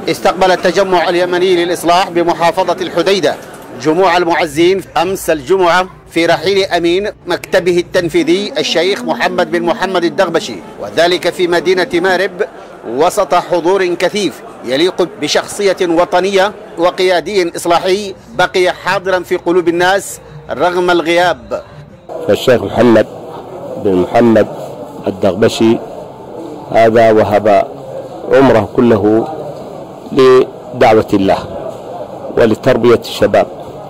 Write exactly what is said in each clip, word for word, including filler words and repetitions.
استقبل التجمع اليمني للإصلاح بمحافظة الحديدة جموع المعزين أمس الجمعة في رحيل أمين مكتبه التنفيذي الشيخ محمد بن محمد الدغبشي، وذلك في مدينة مارب وسط حضور كثيف يليق بشخصية وطنية وقيادي إصلاحي بقي حاضرا في قلوب الناس رغم الغياب. فالشيخ محمد بن محمد الدغبشي هذا وهب عمره كله لدعوة الله ولتربية الشباب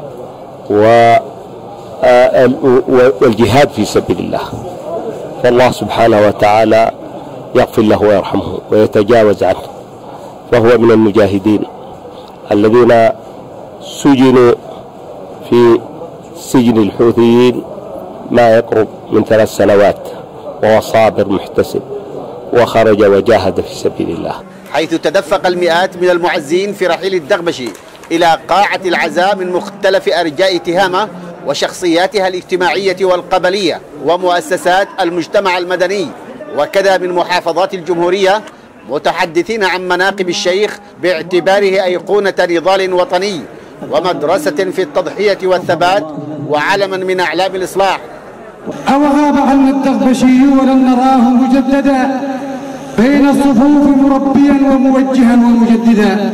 والجهاد في سبيل الله، فالله سبحانه وتعالى يغفر له ويرحمه ويتجاوز عنه، فهو من المجاهدين الذين سجنوا في سجن الحوثيين ما يقرب من ثلاث سنوات وهو صابر محتسب وخرج وجاهد في سبيل الله، حيث تدفق المئات من المعزين في رحيل الدغبشي إلى قاعة العزاء من مختلف أرجاء تهامة وشخصياتها الاجتماعية والقبلية ومؤسسات المجتمع المدني وكذا من محافظات الجمهورية، متحدثين عن مناقب الشيخ باعتباره أيقونة نضال وطني ومدرسة في التضحية والثبات وعلما من أعلام الإصلاح. أو غاب عنا الدغبشي ولم نراه مجددا بين الصفوف مربيا وموجها ومجددا،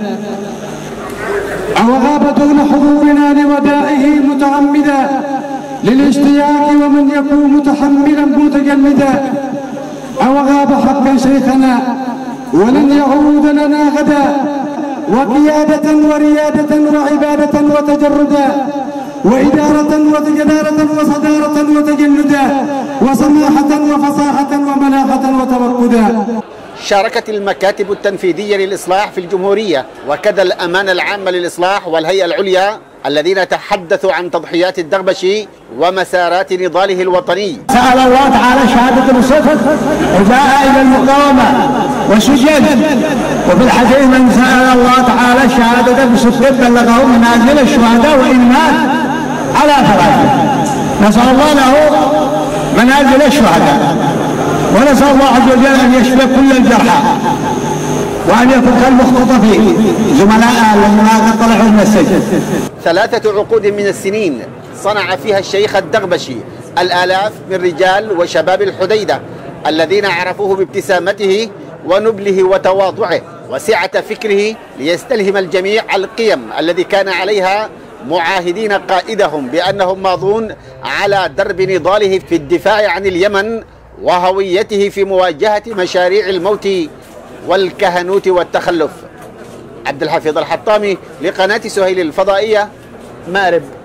أو غاب دون حضورنا لودائه متعمدا للاشتياق ومن يكون متحملا متجمدا، أو غاب حقا شيخنا ولن يعود لنا غدا وقيادة وريادة وعبادة وتجردا وإدارة وجدارة وصدارة وتجلدا وسماحة وفصاحة وملاحة وتوقدا. شاركت المكاتب التنفيذية للإصلاح في الجمهورية وكذا الأمانة العامة للإصلاح والهيئة العليا الذين تحدثوا عن تضحيات الدغبشي ومسارات نضاله الوطني. سأل الله تعالى شهادة الصدق وجاء إلى المقاومة وسجن، وفي الحديث من سأل الله تعالى شهادة بصدق بلغه منازل الشهداء وإن مات على فراشه. نسأل الله له منازل الشهداء، ونسأل الله عز وجل أن يشفي كل الجرحى وأن يكون كالمختطفين زملاء الذين طلعوا من السجن. ثلاثة عقود من السنين صنع فيها الشيخ الدغبشي الآلاف من رجال وشباب الحديدة الذين عرفوه بابتسامته ونبله وتواضعه وسعة فكره ليستلهم الجميع القيم الذي كان عليها معاهدين قائدهم بأنهم ماضون على درب نضاله في الدفاع عن اليمن وهويته في مواجهة مشاريع الموت والكهنوت والتخلف. عبد الحفيظ الحطامي لقناة سهيل الفضائية، مارب.